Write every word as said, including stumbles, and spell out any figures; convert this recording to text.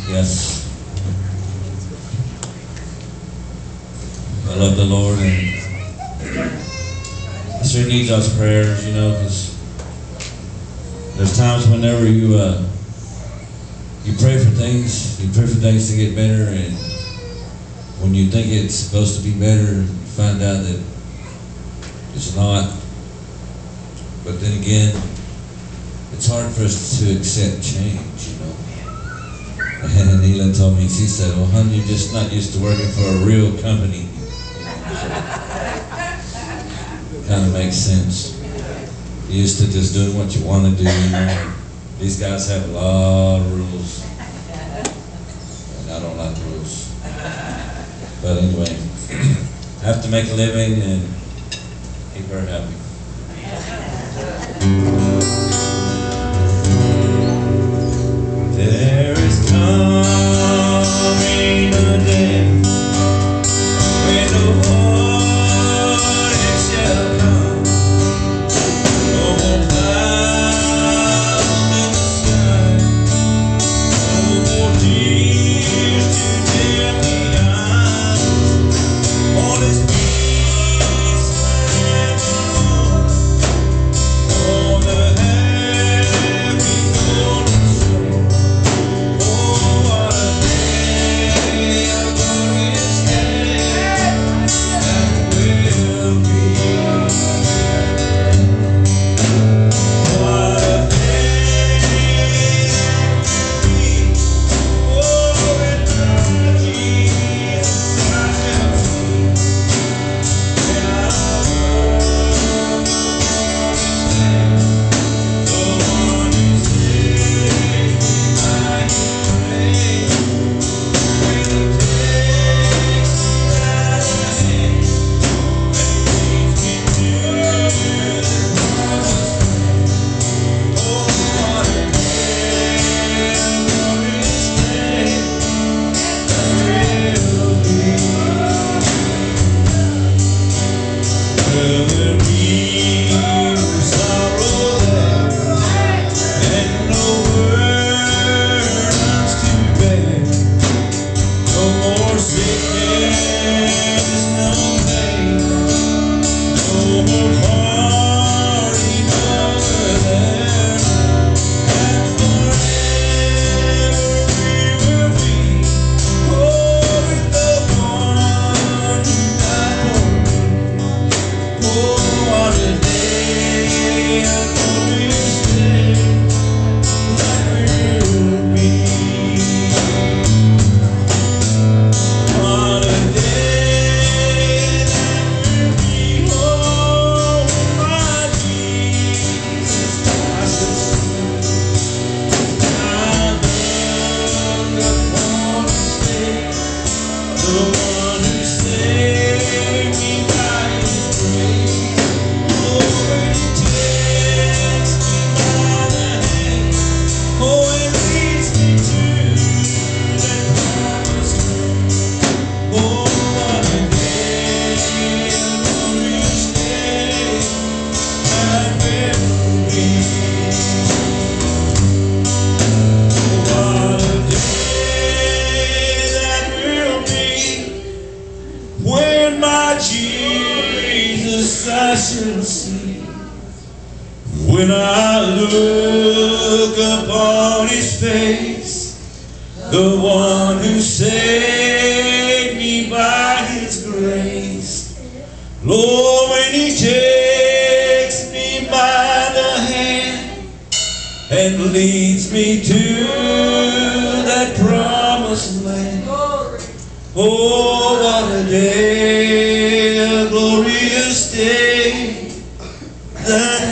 Yes. I love the Lord, and I sure need God's prayers, you know, because there's times whenever you uh, you pray for things, you pray for things to get better, and when you think it's supposed to be better, you find out that it's not. But then again, it's hard for us to accept change, you know. And Neela told me, she said, well, honey, you're just not used to working for a real company. Kind of makes sense. You're used to just doing what you want to do, you know. These guys have a lot of rules. And I don't like rules. But anyway, I have to make a living and keep her happy. There is coming a day when the warning shall come. No more clouds in the sky, no more tears to dim the eyes. All is peace forevermore. On the happy golden shore. I shall see when I look upon His face, the one who saved me by His grace. Lord, when He takes me by the hand and leads me to that promised land. Oh, what a day, a glorious day that